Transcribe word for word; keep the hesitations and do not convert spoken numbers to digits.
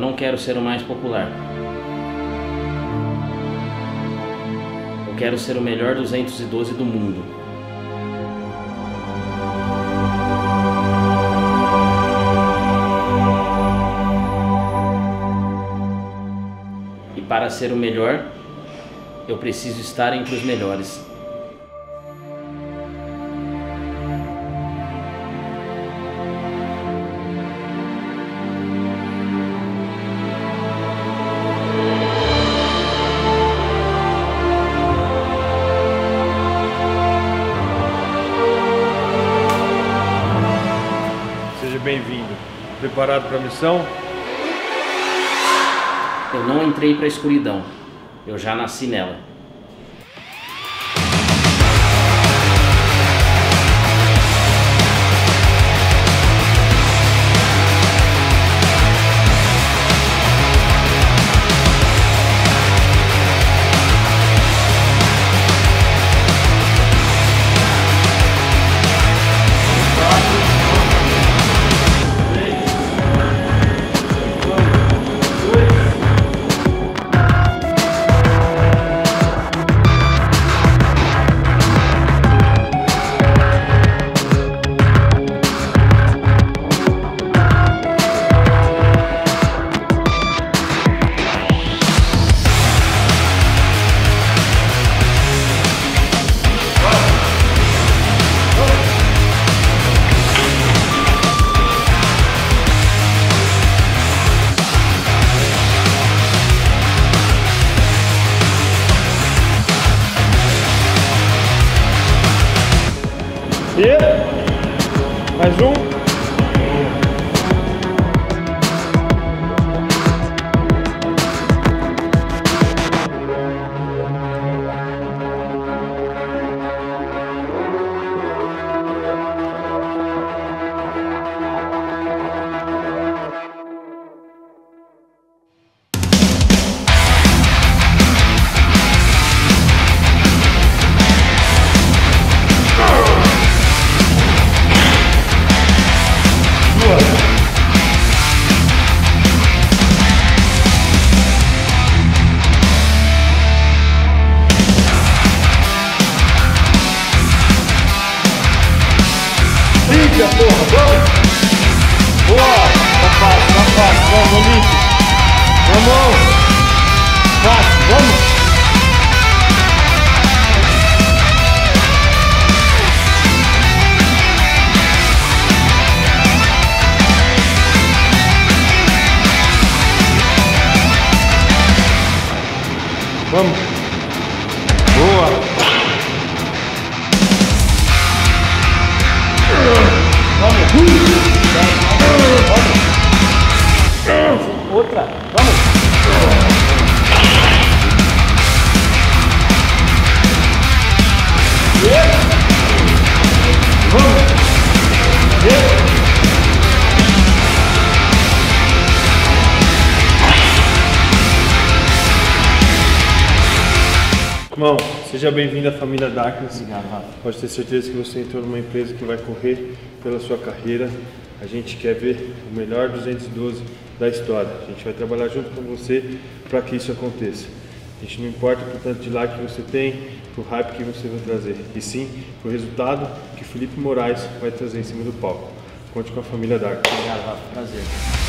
não quero ser o mais popular. Eu quero ser o melhor duzentos e doze do mundo. E para ser o melhor, eu preciso estar entre os melhores. Seja bem-vindo. Preparado para a missão? Eu não entrei para a escuridão. Eu já nasci nela. E mais um. Liga, porra, vamos! Boa! Tá fácil, tá fácil, vamos, Link! Vamos! Fácil, vamos! Vamos! Boa! Vamos! Vamos! Outra! Vamos! Vamos! Irmão, seja bem-vindo à família Darkness. Obrigado, Rafa. Pode ter certeza que você entrou numa empresa que vai correr pela sua carreira. A gente quer ver o melhor duzentos e doze da história. A gente vai trabalhar junto com você para que isso aconteça. A gente não importa por tanto de like que você tem, por hype que você vai trazer, e sim por resultado que Felipe Moraes vai trazer em cima do palco. Conte com a família Darkness. Obrigado, Rafa. Prazer.